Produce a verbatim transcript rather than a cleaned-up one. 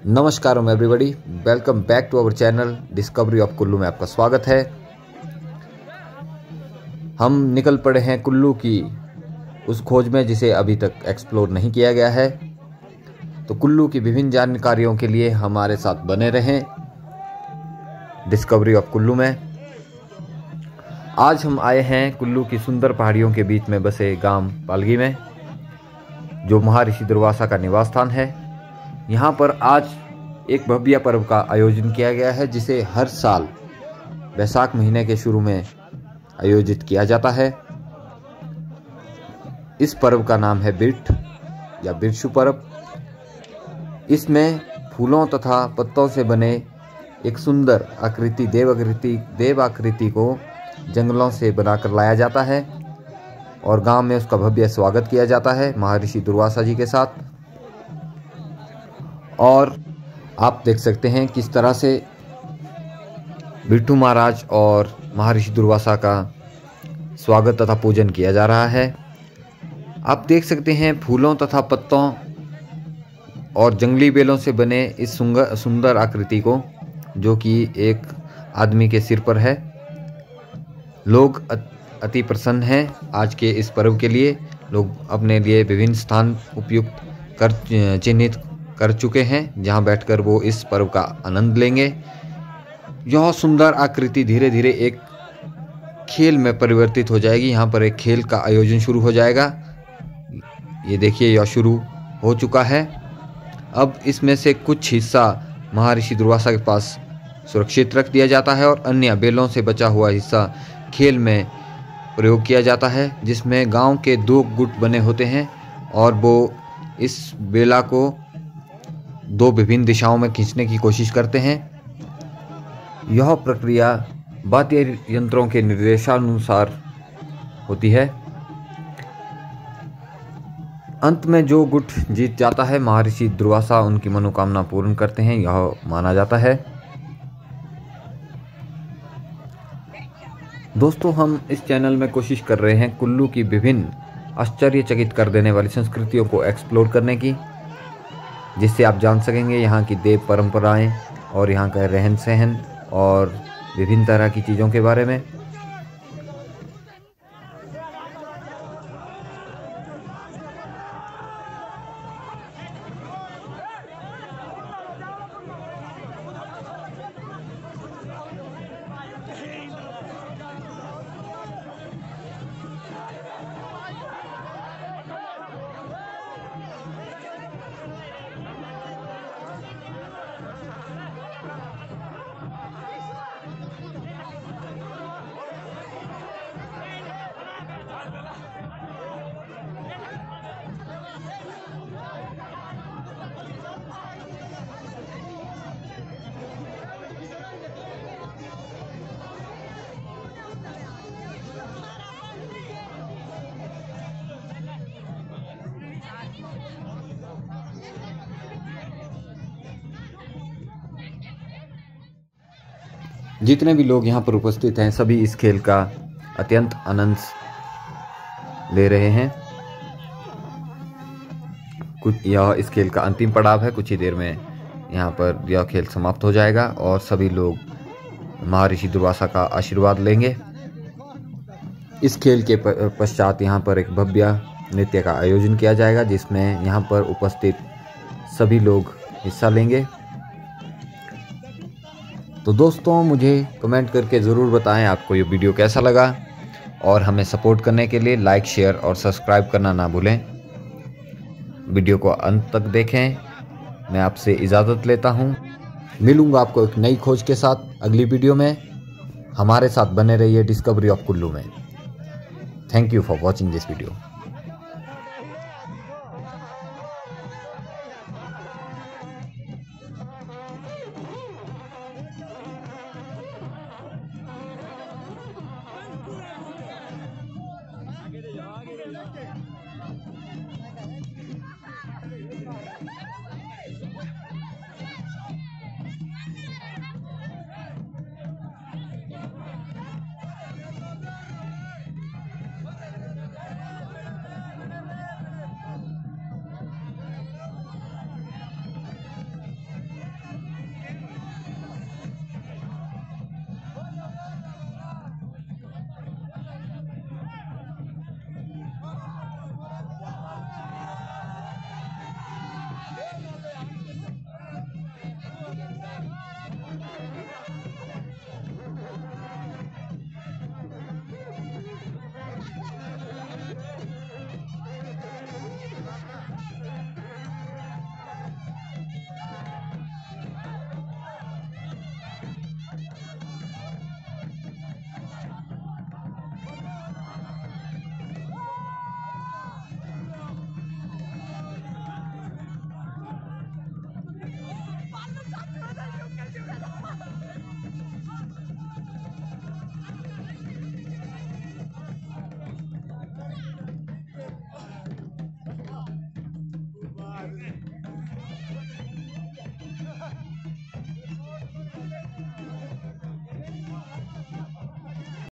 नमस्कार everybody, welcome back to our channel discovery of Kullu में आपका स्वागत है। हम निकल पड़े हैं कुल्लू की उस खोज में जिसे अभी तक एक्सप्लोर नहीं किया गया है। तो कुल्लू की विभिन्न जानकारियों के लिए हमारे साथ बने रहें डिस्कवरी ऑफ कुल्लू में। आज हम आए हैं कुल्लू की सुंदर पहाड़ियों के बीच में बसे गांव पालगी में, जो महर्षि दुर्वासा का निवास स्थान है। यहाँ पर आज एक भव्य पर्व का आयोजन किया गया है, जिसे हर साल वैशाख महीने के शुरू में आयोजित किया जाता है। इस पर्व का नाम है बिर्ठ या बिरछू पर्व। इसमें फूलों तथा पत्तों से बने एक सुंदर आकृति देव आकृति देव आकृति को जंगलों से बनाकर लाया जाता है और गांव में उसका भव्य स्वागत किया जाता है महर्षि दुर्वासा जी के साथ। और आप देख सकते हैं किस तरह से बिट्टू महाराज और महर्षि दुर्वासा का स्वागत तथा पूजन किया जा रहा है। आप देख सकते हैं फूलों तथा पत्तों और जंगली बेलों से बने इस सुंदर आकृति को, जो कि एक आदमी के सिर पर है। लोग अति प्रसन्न हैं आज के इस पर्व के लिए। लोग अपने लिए विभिन्न स्थान उपयुक्त कर चिन्हित कर चुके हैं, जहां बैठकर वो इस पर्व का आनंद लेंगे। यह सुंदर आकृति धीरे धीरे एक खेल में परिवर्तित हो जाएगी। यहाँ पर एक खेल का आयोजन शुरू हो जाएगा। ये देखिए, यह शुरू हो चुका है। अब इसमें से कुछ हिस्सा महर्षि दुर्वासा के पास सुरक्षित रख दिया जाता है और अन्य बेलों से बचा हुआ हिस्सा खेल में प्रयोग किया जाता है, जिसमें गांव के दो गुट बने होते हैं और वो इस बेला को दो विभिन्न दिशाओं में खींचने की कोशिश करते हैं। यह प्रक्रिया वाद्य यंत्रों के निर्देशानुसार होती है। अंत में जो गुट जीत जाता है, महर्षि दुर्वासा उनकी मनोकामना पूर्ण करते हैं, यह माना जाता है। दोस्तों, हम इस चैनल में कोशिश कर रहे हैं कुल्लू की विभिन्न आश्चर्यचकित कर देने वाली संस्कृतियों को एक्सप्लोर करने की, जिससे आप जान सकेंगे यहाँ की देव परंपराएं और यहाँ का रहन सहन और विभिन्न तरह की चीज़ों के बारे में। जितने भी लोग यहाँ पर उपस्थित हैं, सभी इस खेल का अत्यंत आनंद ले रहे हैं। कुछ यह इस खेल का अंतिम पड़ाव है। कुछ ही देर में यहाँ पर यह खेल समाप्त हो जाएगा और सभी लोग महर्षि दुर्वासा का आशीर्वाद लेंगे। इस खेल के पश्चात यहाँ पर एक भव्य नृत्य का आयोजन किया जाएगा, जिसमें यहाँ पर उपस्थित सभी लोग हिस्सा लेंगे। तो दोस्तों, मुझे कमेंट करके ज़रूर बताएं आपको ये वीडियो कैसा लगा, और हमें सपोर्ट करने के लिए लाइक, शेयर और सब्सक्राइब करना ना भूलें। वीडियो को अंत तक देखें। मैं आपसे इजाज़त लेता हूँ। मिलूँगा आपको एक नई खोज के साथ अगली वीडियो में। हमारे साथ बने रहिए डिस्कवरी ऑफ कुल्लू में। Thank you for watching this video.